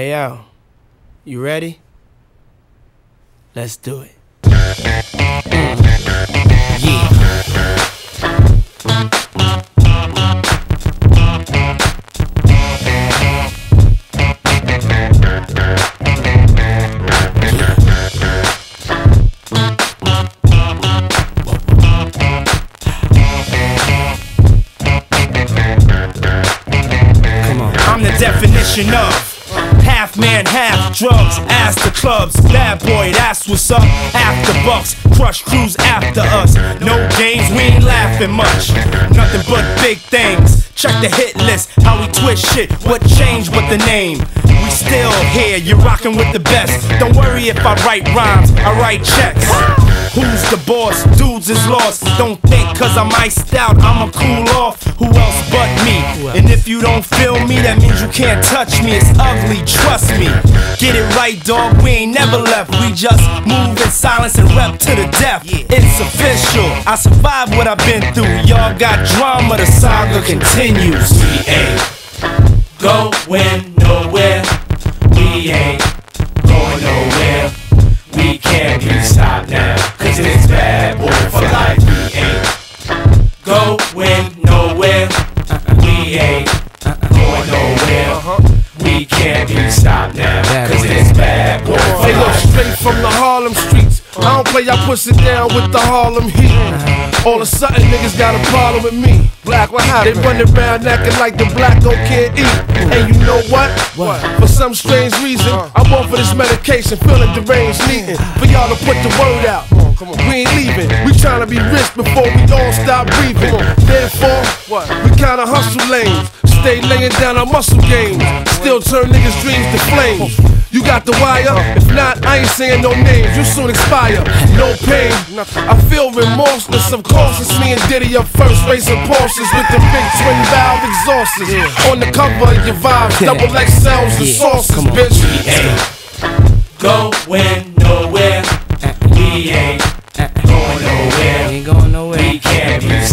Hey yo, you ready? Let's do it. Yeah. I'm the definition of half man, half drugs, ass to clubs, bad boy, that's what's up. After bucks, crush crews after us. No games, we ain't laughing much. Nothing but big things. Check the hit list, how we twist shit. What changed but the name? We still here, you're rocking with the best. Don't worry if I write rhymes, I write checks. Who's the boss? Dudes is lost. Don't think cause I'm iced out, I'ma cool off. Who else but me? And if you don't feel me, that means you can't touch me. It's ugly, trust me. Get it right, dog, we ain't never left. We just move in silence and rep to the death. It's official, I survived what I've been through. Y'all got drama, the saga continues. We ain't going nowhere. We ain't going nowhere. We can't be stopped now, cause it's bad boy for life. We ain't going nowhere. We ain't going nowhere. We can't be stopped now, cause it's bad boy for They go life. straight from the Harlem streets. I don't play, I push it down with the Harlem heat. All of a sudden niggas got a problem with me. Black, what happened? They run around acting like the black don't can't eat. And you know what? For some strange reason, I'm on for this medication, feeling deranged, needing for y'all to put the word out. We ain't leaving, we tryna be rich before we all stop breathing. Therefore, we kinda hustle lanes, stay laying down our muscle games, still turn niggas' dreams to flames. You got the wire? If not, I ain't saying no names, you soon expire. No pain, I feel remorseless. Of course, it's me and Diddy up first, racing Porsches with the big twin valve exhausters. On the cover of your vibes, double XLs and sauces, bitch. We ain't going nowhere. We ain't going nowhere. Ain't going nowhere. We can't be